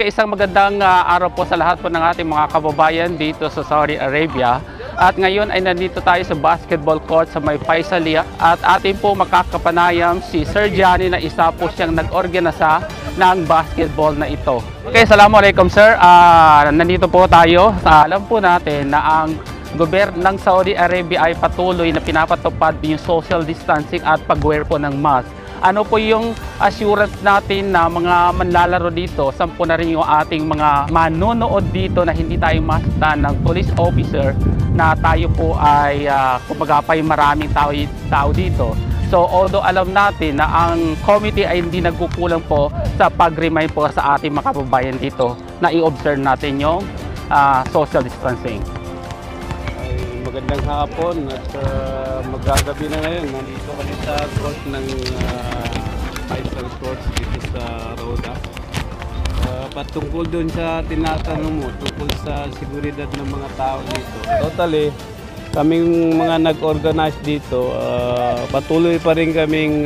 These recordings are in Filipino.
Okay, isang magandang araw po sa lahat po ng ating mga kababayan dito sa Saudi Arabia. At ngayon ay nandito tayo sa basketball court sa may Faisalia at atin po makakapanayam si Sir Johnny na isa po siyang nag-organisa ng basketball na ito. Okay, assalamualaikum sir. Nandito po tayo. Alam po natin na ang gobyerno ng Saudi Arabia ay patuloy na pinapatupad yung social distancing at pag-wear po ng mask. Ano po yung assurance natin na mga manlalaro dito? Sampu na rin yung ating mga manonood dito na hindi tayo mastan ng police officer na tayo po ay kumbaga pa yung maraming tao dito. So although alam natin na ang committee ay hindi nagkukulang po sa pag-remind po sa ating mga kababayan dito na i-observe natin yung social distancing. Magandang hapon at magagabi na ngayon. Nandito kami sa court ng Faisal Courts dito sa Roda. Patungkol dun sa tinatanong mo, tungkol sa seguridad ng mga tao dito. Totally, kaming mga nag-organize dito, patuloy pa rin kaming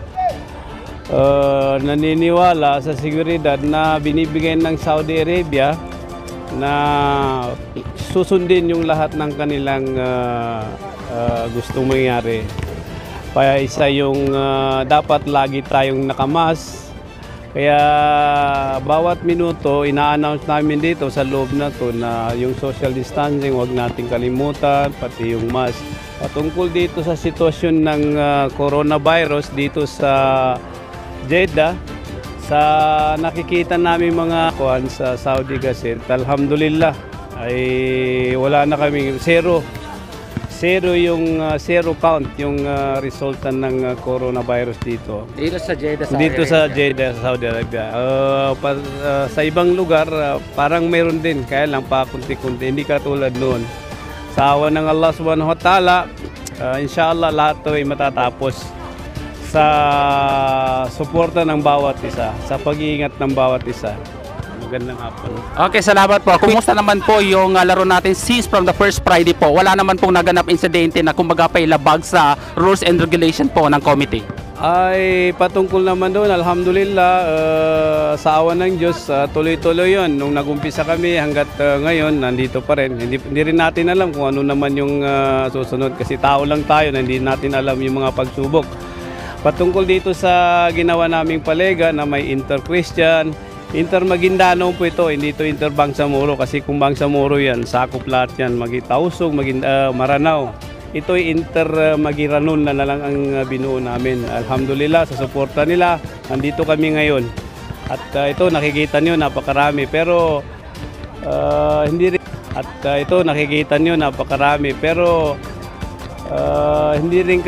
naniniwala sa seguridad na binibigay ng Saudi Arabia na susundin yung lahat ng kanilang gustong mangyari. Kaya isa yung dapat lagi tayong nakamas. Kaya bawat minuto ina-announce namin dito sa loob na to na yung social distancing wag nating kalimutan, pati yung mask. Patungkol dito sa sitwasyon ng coronavirus dito sa Jeddah, sa nakikita namin mga kuhan sa Saudi Gazette, alhamdulillah ay wala na kami zero yung zero count yung resulta ng coronavirus dito. Dito sa Jeddah, Saudi Arabia. Sa ibang lugar parang meron din, kaya lang pa kunti-kunti, hindi katulad noon. Sa awa ng Allah Subhanahu wa Ta'ala, inshallah lahat 'to ay matatapos sa suporta ng bawat isa, sa pag-iingat ng bawat isa. Magandang hapon. Okay, salamat po. Kumusta naman po yung laro natin since from the first Friday po? Wala naman pong naganap insidente na kumbaga pa ilabag sa rules and regulation po ng committee? Ay patungkol naman doon, alhamdulillah, sa awa ng Diyos, tuloy-tuloy yun. Nung nagumpisa kami hanggat ngayon, nandito pa rin. Hindi rin natin alam kung ano naman yung susunod kasi tao lang tayo na hindi natin alam yung mga pagsubok. Patungkol dito sa ginawa naming palega na may inter-Christian, inter-Maguindanaon po ito, hindi ito inter-Bangsamoro kasi kung Bangsamoro yan, sakop lahat yan, Magitausog, Maranao. Ito ay inter-Magiranon na lang ang binuo namin. Alhamdulillah, sa suporta nila, nandito kami ngayon. At ito, nakikita nyo, napakarami. Pero, hindi rin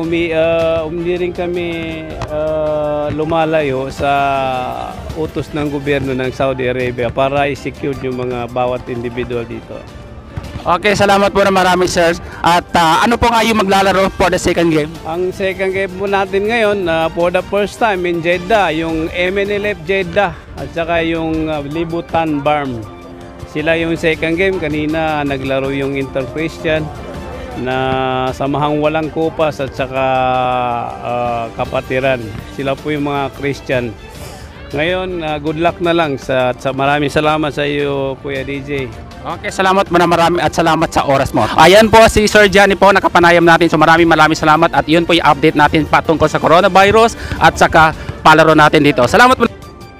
kami lumalayo sa utos ng gobyerno ng Saudi Arabia para i-secure yung mga bawat individual dito. Okay, salamat po na marami sir. At ano po nga yung maglalaro for the second game? Ang second game po natin ngayon, for the first time in Jeddah, yung MNLF Jeddah at saka yung Libutan Barm. Sila yung second game. Kanina naglaro yung Inter-Christian na samahang walang kupas at saka kapatiran. Sila po yung mga Christian. Ngayon, good luck na lang sa maraming salamat sa iyo, Kuya DJ. Okay, salamat mo na marami at salamat sa oras mo. Ayan po si Sir Johnny po, nakapanayam natin. So maraming salamat at yun po yung update natin patungkol sa coronavirus at saka palaro natin dito. Salamat po.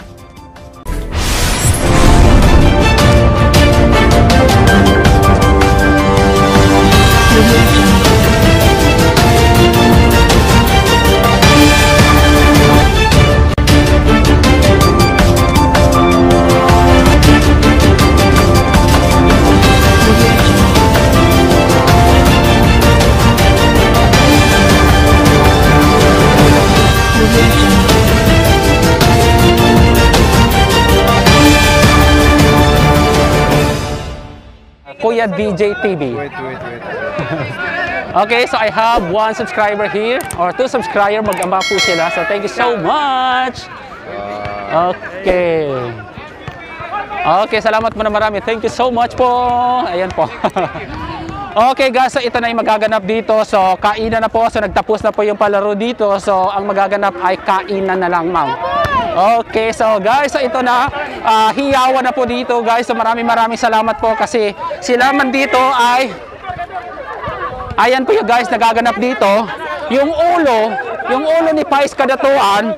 Kuya DJ TV. Wait. Okay, so I have one subscriber here or two subscriber, mag-amba po sila. So thank you so much. Okay. Okay, salamat mo na marami. Thank you so much po. Ayan po. Okay guys, so ito na yung magaganap dito. So kainan na po. So nagtapos na po yung palaro dito. So ang magaganap ay kainan na lang, ma'am. Okay, so guys, so ito na, hiyawan na po dito guys. So maraming salamat po kasi sila man dito ay, ayan po yung guys, nagaganap dito. Yung ulo ni Pais Kadatuan,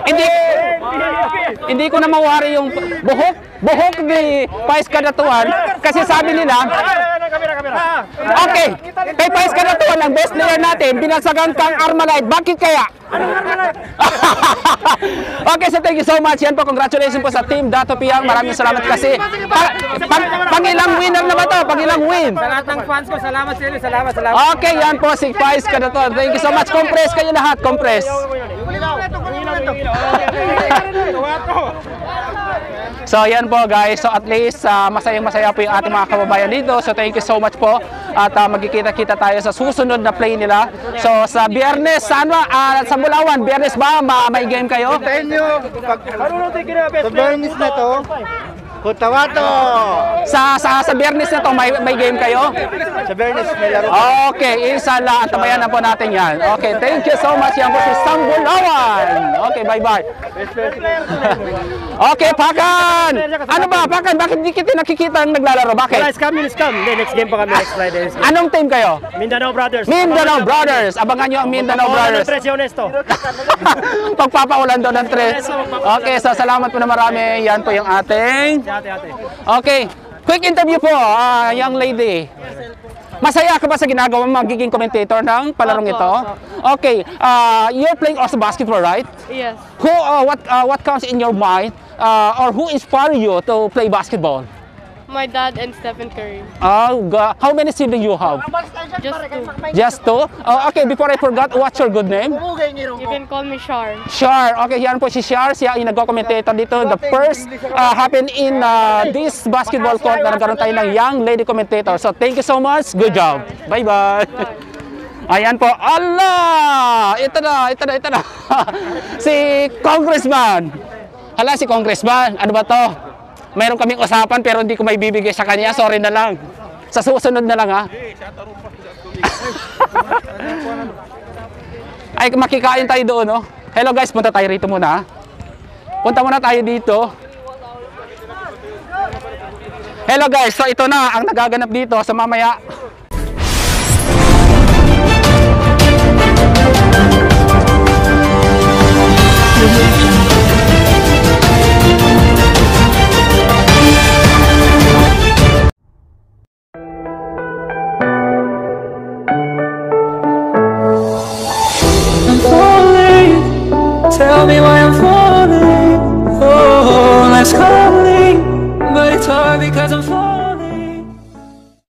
hindi ko na mawari yung buhok ni Pais Kadatuan kasi sabi nila, okay, kay Pais Kadatuan ang best player natin, binagsagan kang Armalite, bakit kaya? Okay, so thank you so much. Yan po, congratulations po sa team Dato Piang. Maraming salamat kasi pangilang winner na ba to? Pangilang win? Sa lahat ng fans ko, salamat sa inyo. Salamat. Okay, yan po si Pais Kadatuan. Thank you so much. Compress kayo lahat, compress. So yan po guys, so at least masayang-masaya po yung ating mga kababayan dito. So thank you so much po. At magkikita-kita tayo sa susunod na play nila. So sa Biyernes, sa Bulawan, Biyernes ba may game kayo? Sa inyo, sa Biyernes na to, Kutawato! Sa Biyernes na to, may game kayo? Sa Biyernes may laro. Okay, isa lang. Antabayan na po natin yan. Okay, thank you so much. Yan po si Bulawan. Okay, bye-bye. Okay, Pakan! Ano ba, Pakan? Bakit di kita nakikita ang naglalaro? Bakit? Next game pa kami next Friday. Anong team kayo? Mindanao Brothers. Mindanao Brothers. Abangan nyo ang Mindanao Brothers. Presyo honesto. Pagpapaulan daw ng tres. Okay, so salamat po na marami. Yan po yung ating... Okay, quick interview po, young lady. Masaya ka ba sa ginagawa magiging commentator ng palarong ito? Okay, you're playing also basketball, right? Yes. Who, what comes in your mind, or who inspired you to play basketball? My dad and Stephen Curry. Oh, God. How many siblings you have? Just two. Just two? Okay, before I forgot, what's your good name? You can call me Shar. Shar. Okay, yan po si Shar. Siya yung nagko-commentator dito. The first happened in this basketball court na nagkaroon tayo ng young lady commentator. So, thank you so much. Good job. Bye-bye. Ayan po. Allah! Ito na. Si Congressman. Hala, si Congressman. Ano ba to? Mayroon kaming usapan pero hindi ko may bibigay sa kanya. Sorry na lang. Sa susunod na lang ha. Ay, makikain tayo doon, no? Hello guys, punta tayo rito muna. Punta muna tayo dito. Hello guys, so ito na ang nagaganap dito sa mamaya. Tell me why I'm falling. Oh, life's calling, but it's hard because